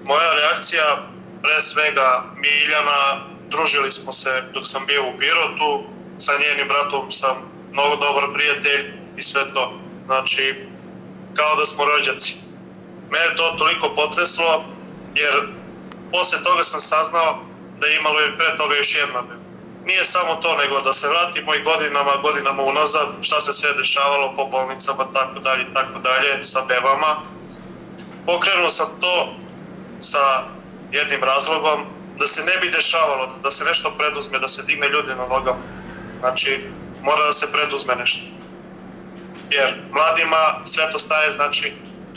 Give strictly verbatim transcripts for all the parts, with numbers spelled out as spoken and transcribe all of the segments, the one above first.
moja reakcija, pre svega Miljana, družili smo se dok sam bio u Pirotu, sa njenim bratom sam mnogo dobar prijatelj i sve to. Znači, kao da smo rođaci. Mene to toliko potreslo, jer posle toga sam saznao da je imalo i pre toga još jedna beba. Nije samo to, nego da se vratimo i godinama, godinama unazad, šta se sve dešavalo po bolnicama, tako dalje, tako dalje, sa bebama. Pokrenuo sam to sa jednim razlogom, da se ne bi dešavalo, da se nešto preduzme, da se digne ljudi na nogama. Znači, mora da se preduzme nešto. Jer mladima sve to staje, znači,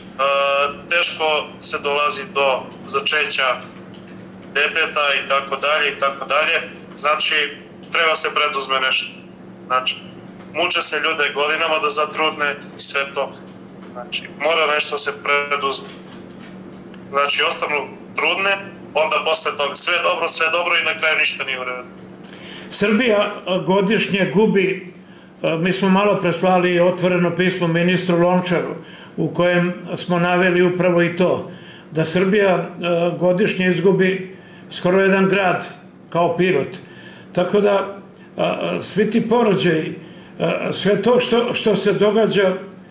teško se dolazi do začeća deteta i tako dalje i tako dalje. Znači, treba se preduzme nešto. Znači, muče se ljude godinama da zatrudne i sve to. Znači, mora nešto se preduzme. Znači, ostanu trudne, onda posle toga sve dobro, sve dobro i na kraju ništa nije u redu. Srbija godišnje gubi, mi smo malo preslali otvoreno pismo ministru Lončaru, u kojem smo naveli upravo i to, da Srbija godišnje izgubi skoro jedan grad, kao Pirot. Tako da, svi ti porođaji, sve to što se događa,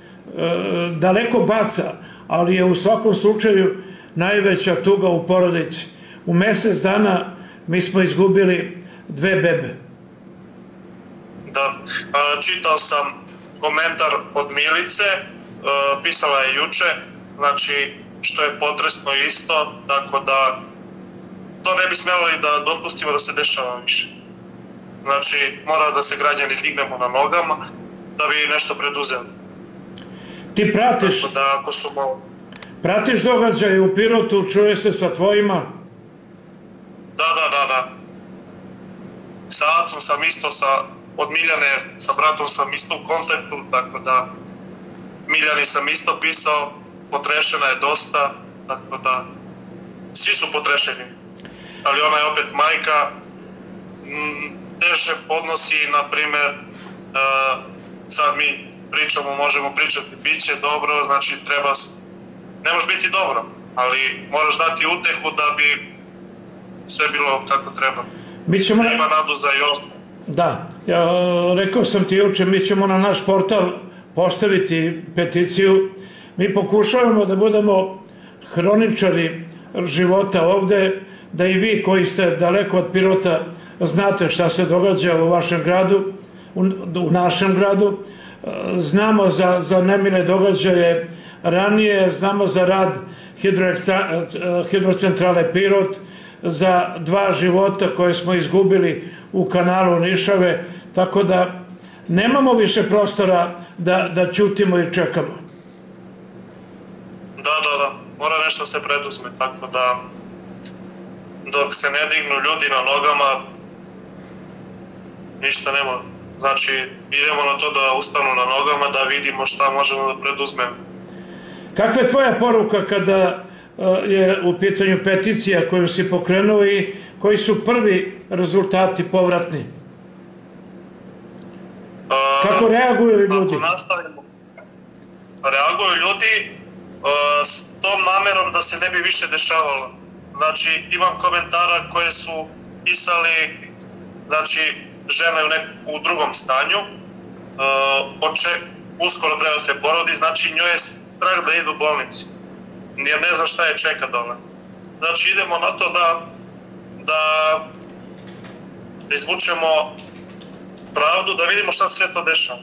daleko baca, ali je u svakom slučaju najveća tuga u porodici. U mesec dana mi smo izgubili dve bebe. Da, čitao sam komentar od Milice, pisala je juče, znači što je potresno isto, tako da to ne bi smjelo i da dopustimo da se dešava više. Znači, mora da se građani dignemo na nogama da bi nešto preduzeli. Ti pratiš, tako da, ako su malo... pratiš događaje u Pirotu, čuje se sa tvojima? Da, da, da, da. Sa Acom sam isto, sa, od Miljane, sa bratom sam isto u kontaktu, tako da Miljani sam isto pisao, potrešena je dosta, tako da svi su potrešeni. Ali ona je opet majka, teže podnosi, na primer, sad mi pričamo, možemo pričati, bit će dobro, znači treba, ne može biti dobro, ali moraš dati utehu da bi sve bilo kako treba. Da ima nadu za još. Da, ja rekao sam ti juče, mi ćemo na naš portal postaviti peticiju. Mi pokušavamo da budemo hroničari života ovde, da i vi koji ste daleko od Pirota znate šta se događa u vašem gradu, u našem gradu. Znamo za nemile događaje ranije, znamo za rad hidrocentrale Pirot, za dva života koje smo izgubili u kanalu Nišave, tako da nemamo više prostora da ćutimo i čekamo. Da, da, da, mora nešto se preduzme, tako da dok se ne dignu ljudi na nogama, ništa nema. Znači, idemo na to da ustanu na nogama, da vidimo šta možemo da preduzmemo. Kakva je tvoja poruka kada je u pitanju peticija koju si pokrenuo i koji su prvi rezultati povratni? Kako reaguju ljudi? Ako nastavimo, reaguju ljudi s tom namerom da se ne bi više dešavalo. Znači, imam komentara koje su pisali, znači, žene u drugom stanju, uskoro treba se porodi, znači njoj je strah da idu u bolnici, jer ne zna šta je čeka dole. Znači idemo na to da izvučemo pravdu, da vidimo šta sve to dešava.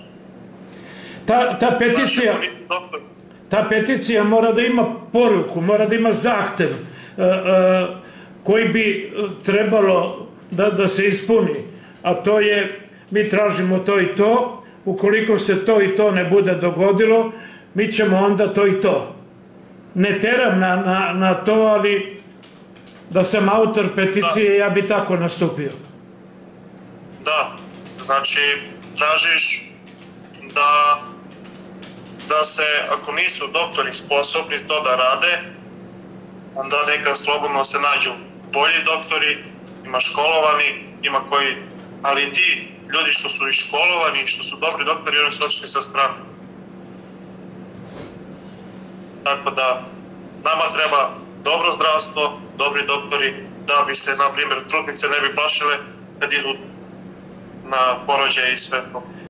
Ta peticija mora da ima poruku, mora da ima zahtev koji bi trebalo da se ispuni, a to je, mi tražimo to i to, ukoliko se to i to ne bude dogodilo, mi ćemo onda to i to. Ne teram na to, ali da sam autor peticije, ja bi tako nastupio. Da, znači tražiš da se, ako nisu doktori sposobni to da rade, onda neka slobodno se nađu bolji doktori, ima školovani, ima koji, ali ti ljudi što su i školovani, što su dobri doktori, oni su otišli sa strane. Tako da, nama treba dobro zdravstvo, dobri doktori, da bi se, na primjer, trudnice ne bi plašile kad idu na porođaj i sve to.